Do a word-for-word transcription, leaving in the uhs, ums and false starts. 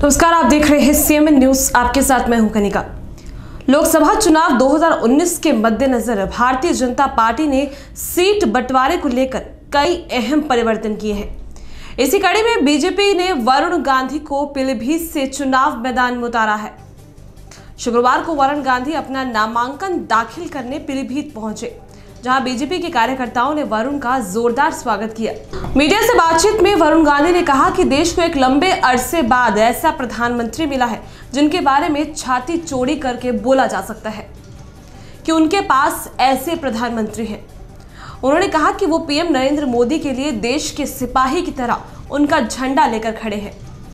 नमस्कार, आप देख रहे हैं सीएमएन न्यूज। आपके साथ मैं हूं कनिका। लोकसभा चुनाव दो हज़ार उन्नीस के मद्देनजर भारतीय जनता पार्टी ने सीट बंटवारे को लेकर कई अहम परिवर्तन किए हैं। इसी कड़ी में बीजेपी ने वरुण गांधी को पीलीभीत से चुनाव मैदान में उतारा है। शुक्रवार को वरुण गांधी अपना नामांकन दाखिल करने पीलीभीत पहुंचे, जहां बीजेपी के कार्यकर्ताओं ने वरुण का जोरदार स्वागत किया। मीडिया से बातचीत में वरुण गांधी ने कहा कि देश को एक लंबे अरसे बाद ऐसा प्रधानमंत्री मिला है जिनके बारे में छाती चौड़ी करके बोला जा सकता है कि उनके पास ऐसे प्रधानमंत्री हैं। उन्होंने कहा कि वो पीएम नरेंद्र मोदी के लिए देश के सिपाही की तरह उनका झंडा लेकर खड़े हैं।